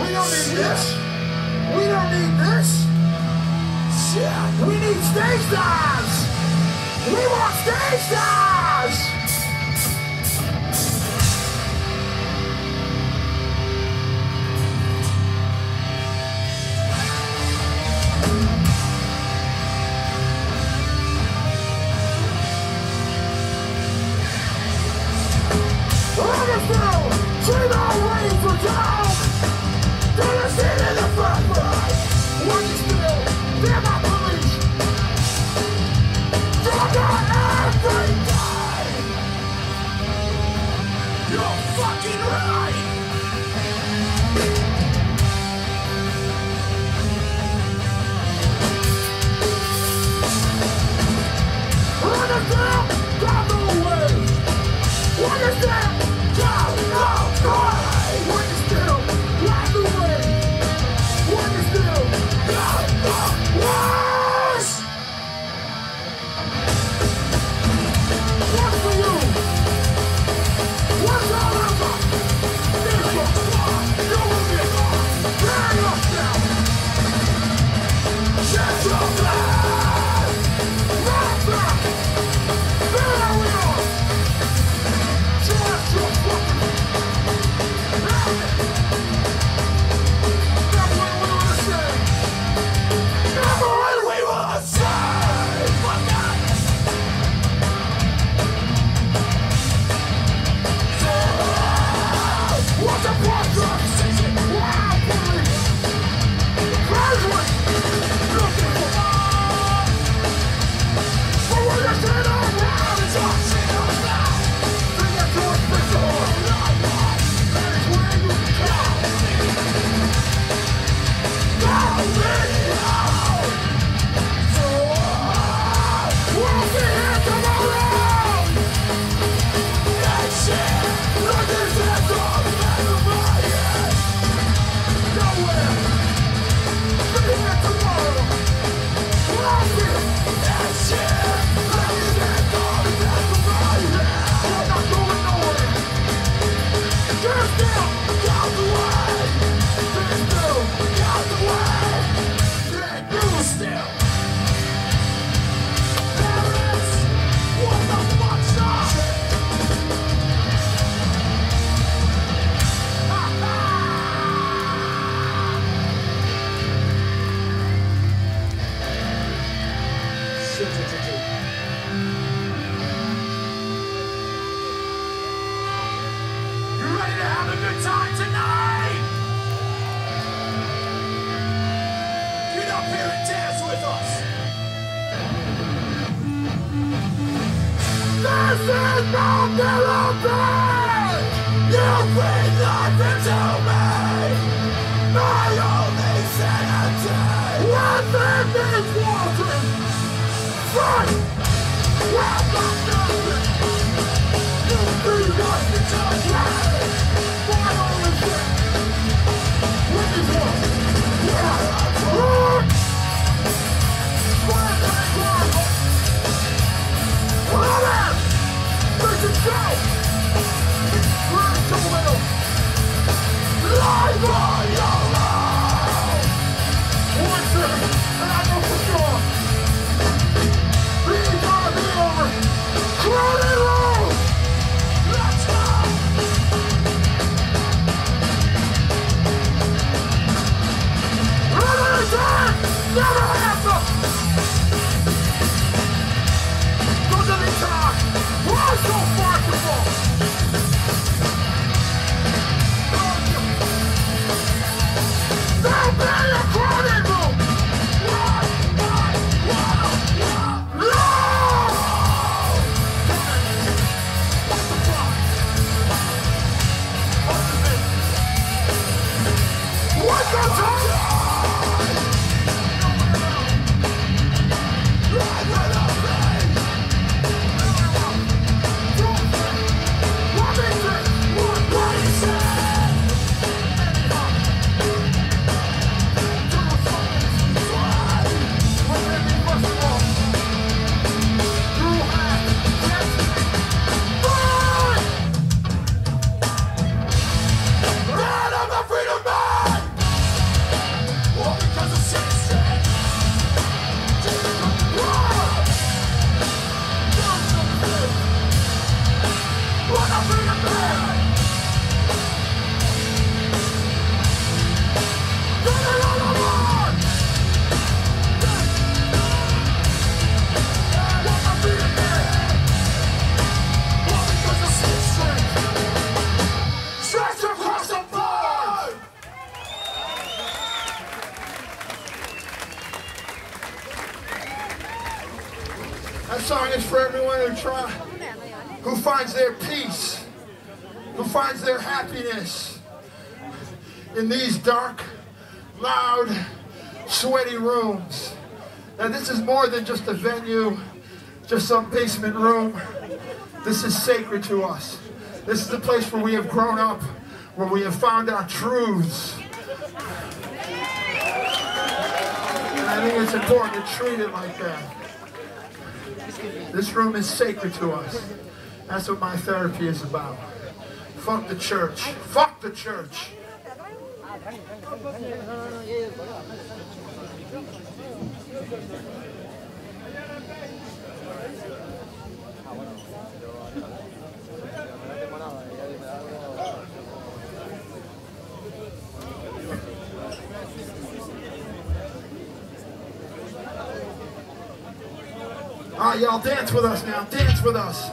We don't need this. We don't need this. Shit. We need stage dives. We want stage dives. for everyone who finds their peace, who finds their happiness in these dark, loud, sweaty rooms. Now this is more than just a venue, just some basement room. This is sacred to us. This is the place where we have grown up, where we have found our truths. And I think it's important to treat it like that. This room is sacred to us. That's what my therapy is about. Fuck the church. Fuck the church. All right, y'all, dance with us now. Dance with us.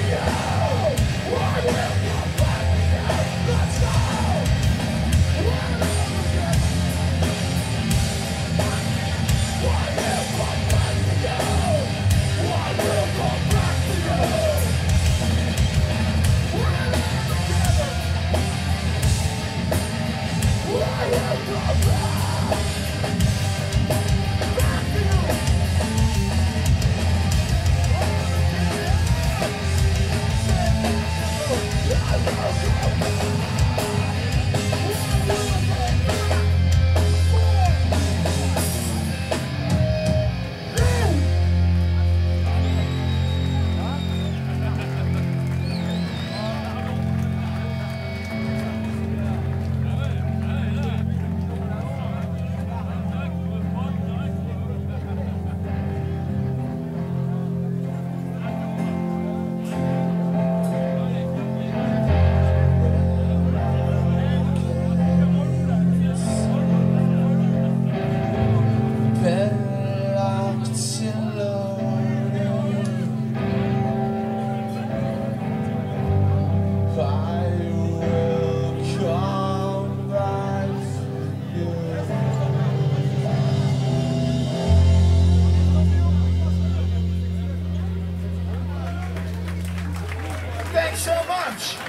Thanks so much.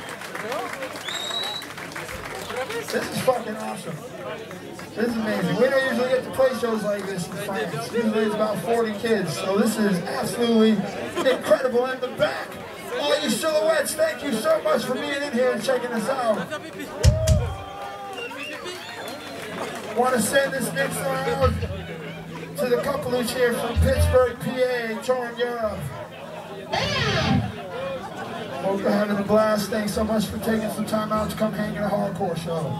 This is fucking awesome. This is amazing. We don't usually get to play shows like this in France. Usually it's about 40 kids. So this is absolutely incredible. In the back, all you silhouettes, thank you so much for being in here and checking us out. Want to send this next round to the couple who's here from Pittsburgh, PA, touring Europe. Hope you're having a blast. Thanks so much for taking some time out to come hang at a hardcore show.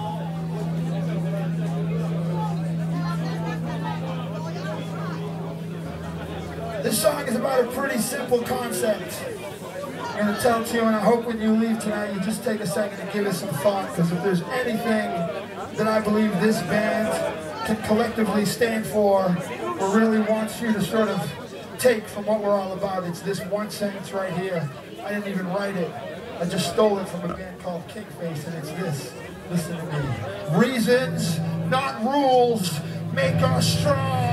This song is about a pretty simple concept. I'm going to tell it to you, and I hope when you leave tonight, you just take a second to give it some thought, because if there's anything that I believe this band can collectively stand for, or really wants you to sort of take from what we're all about, it's this one sentence right here. I didn't even write it. I just stole it from a band called Kickface, and it's this. Listen to me. Reasons, not rules, make us strong.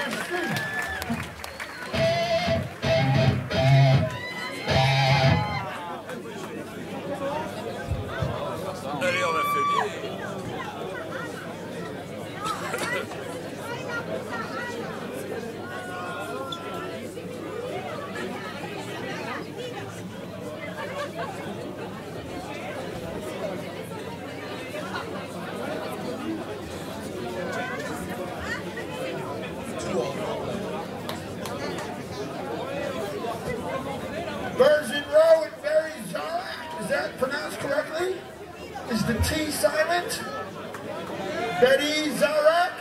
Bergen Row and Barry Zarak, is that pronounced correctly? Is the T silent? Betty Zarak?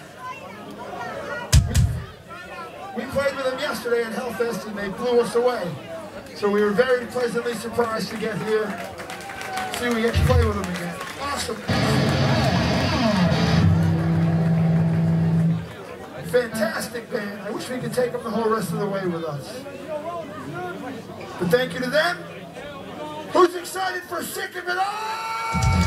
We played with them yesterday at Hellfest and they blew us away. So we were very pleasantly surprised to get here. See, we get to play with them again. Awesome. Fantastic band. I wish we could take them the whole rest of the way with us. But thank you to them. Who's excited for Sick of It All?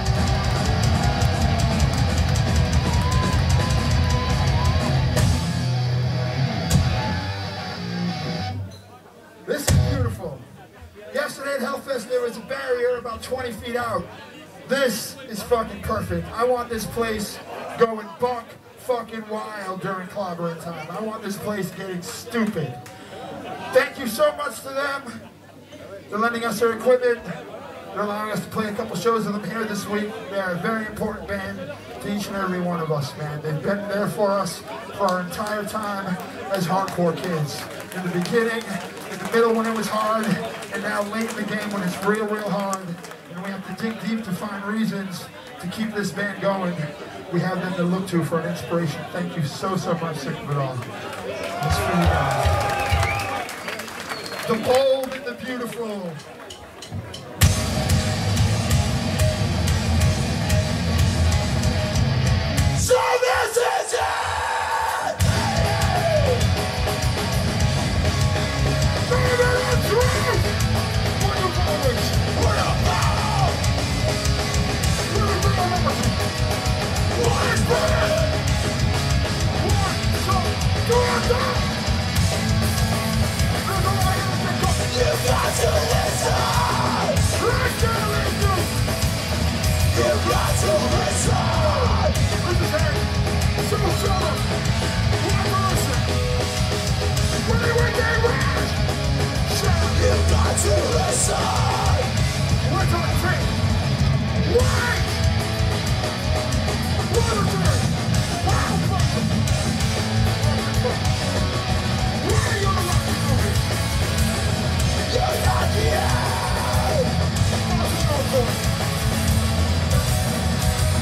This is beautiful. Yesterday at Hellfest there was a barrier about 20 feet out. This is fucking perfect. I want this place going buck fucking wild during clobbering time. I want this place getting stupid. Thank you so much to them. They're lending us their equipment. They're allowing us to play a couple shows with them here this week. They're a very important band to each and every one of us, man. They've been there for us for our entire time as hardcore kids. In the beginning, in the middle when it was hard, and now late in the game when it's real, real hard. And we have to dig deep to find reasons to keep this band going. We have them to look to for an inspiration. Thank you so, so much, Sick of It All. It's for you guys. The bold and the beautiful. So this is it! Baby, that's right! What a voice! What a power! What is it? One, two, three, you got to listen! You got to listen! So sure! One person! When they went there, you got to listen! What's on the train? Why? What is it? Wow, why are you on the line? You're not here!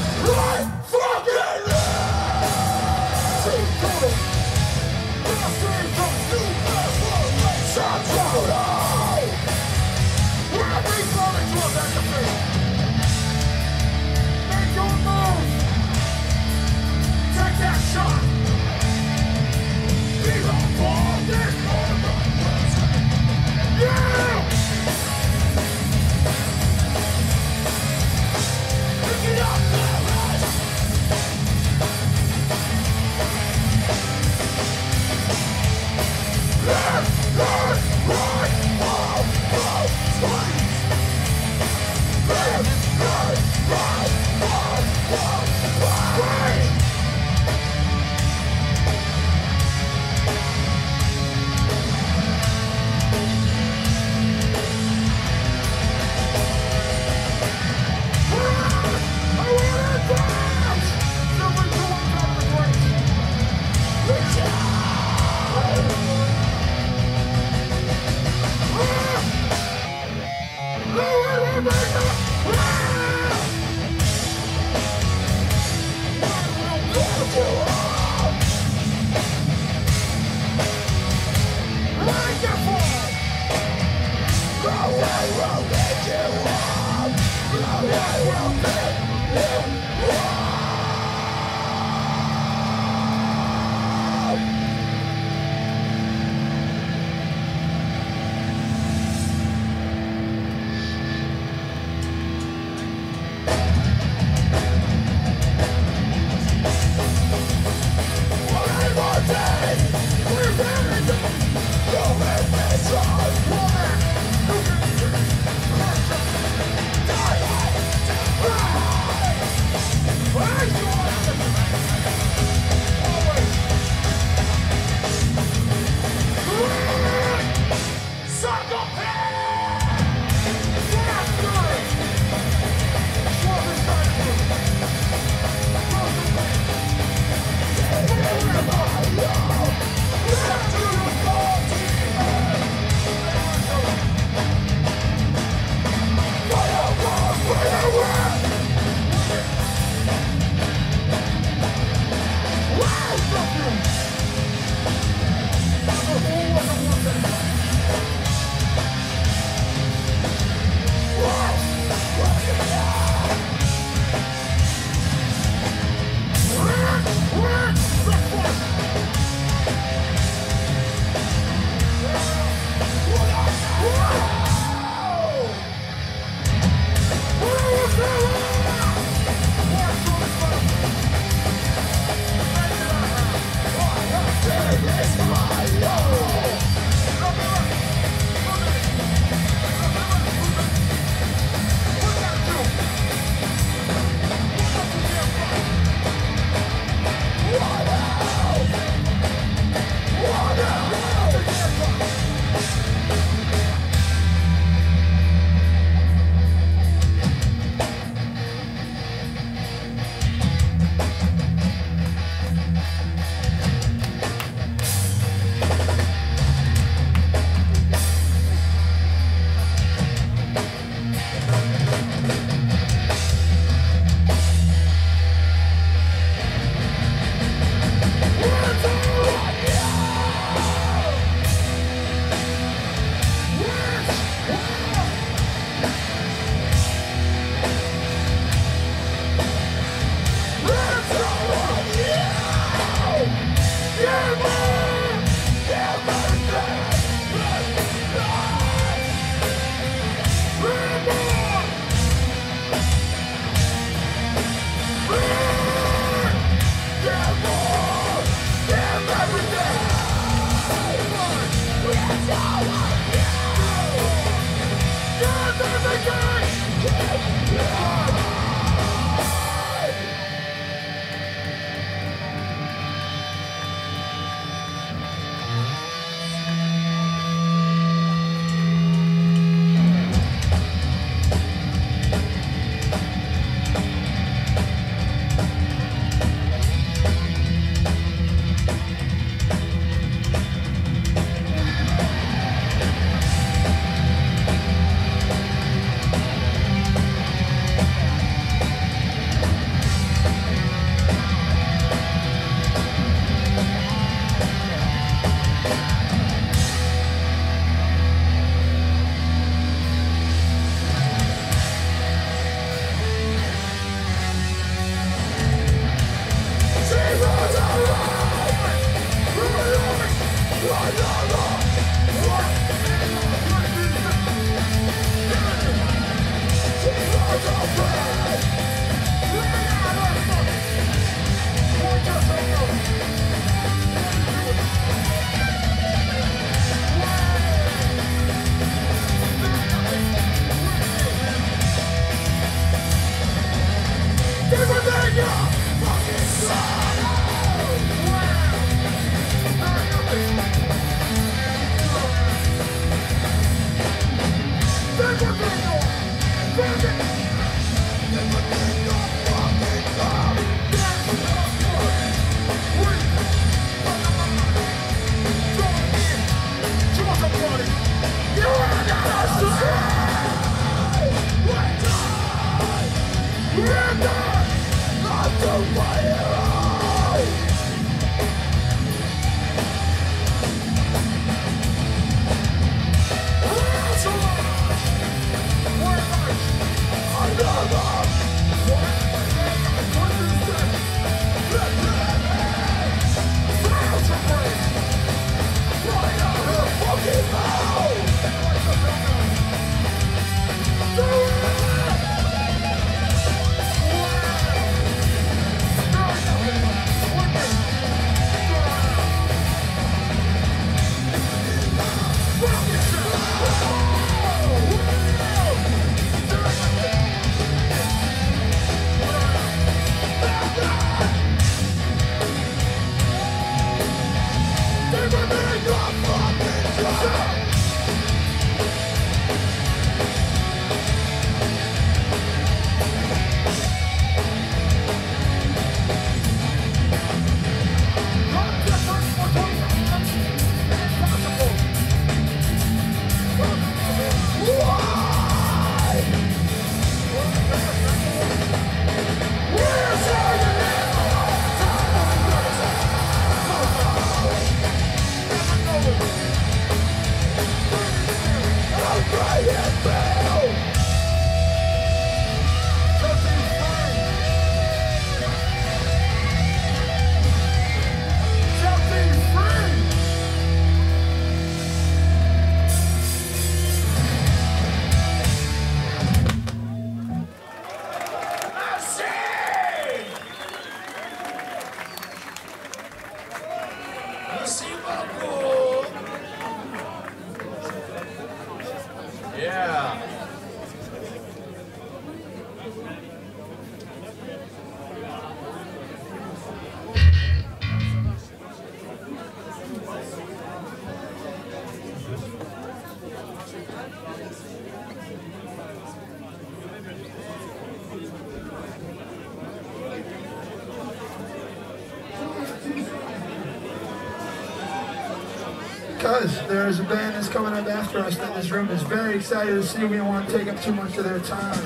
Because there is a band that's coming up after us that this room is very excited to see. We don't want to take up too much of their time.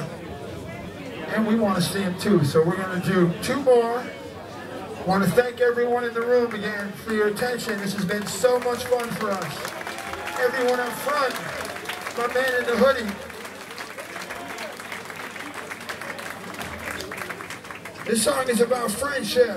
And we want to see them too, so we're going to do two more. I want to thank everyone in the room again for your attention. This has been so much fun for us. Everyone up front, my man in the hoodie. This song is about friendship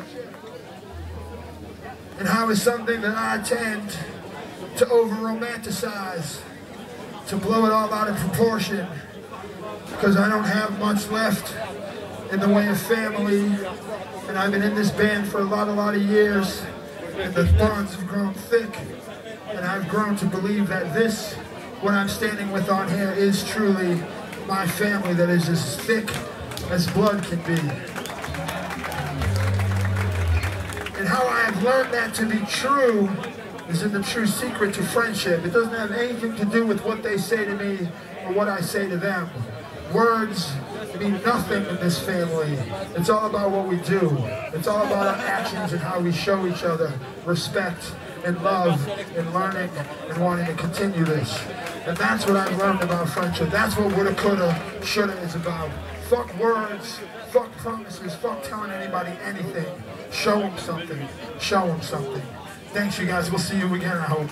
and how it's something that I tend to over-romanticize, to blow it all out of proportion, because I don't have much left in the way of family, and I've been in this band for a lot of years, and the bonds have grown thick, and I've grown to believe that this, what I'm standing with on here, is truly my family that is as thick as blood can be. And how I have learned that to be true is in the true secret to friendship. It doesn't have anything to do with what they say to me or what I say to them. Words mean nothing in this family. It's all about what we do. It's all about our actions and how we show each other respect and love and learning and wanting to continue this. And that's what I've learned about friendship. That's what woulda, coulda, shoulda is about. Fuck words, fuck promises, fuck telling anybody anything. Show them something. Show them something. Thanks, you guys. We'll see you again, I hope.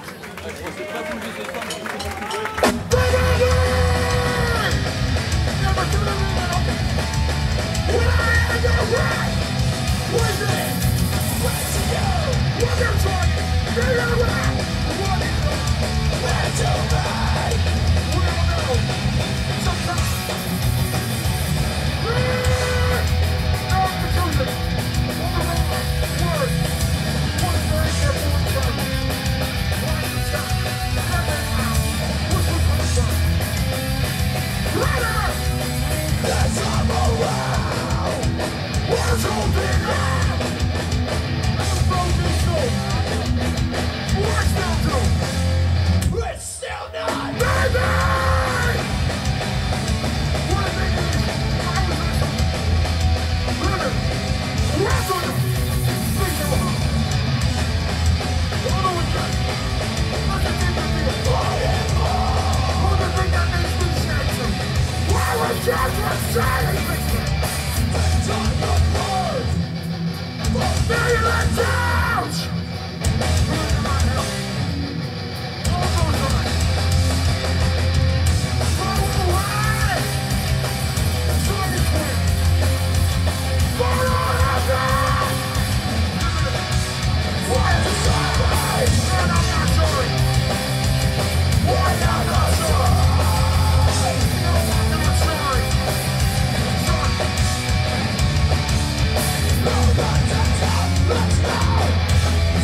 It's still not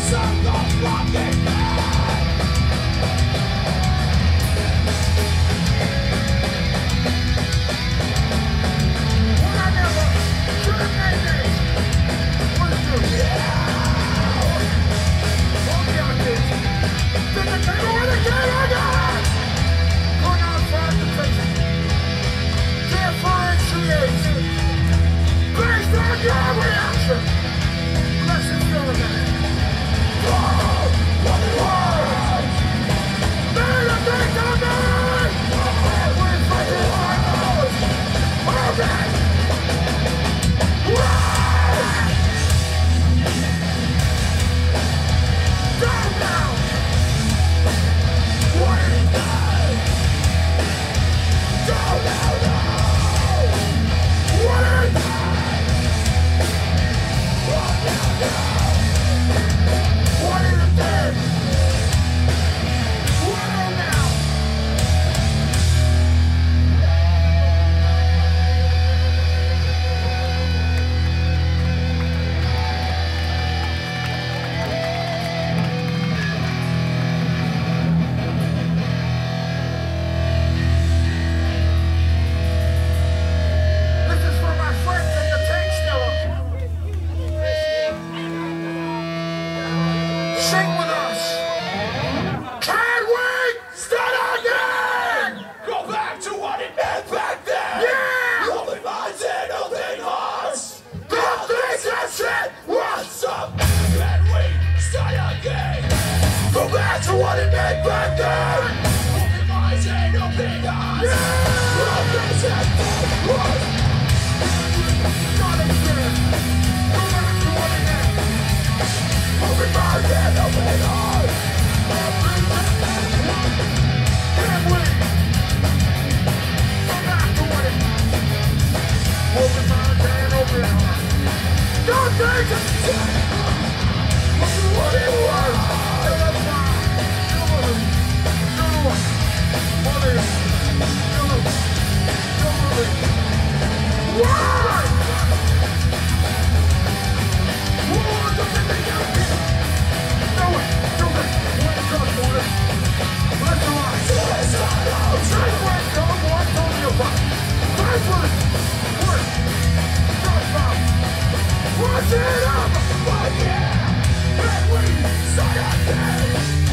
What's it up? Oh yeah! And we start again!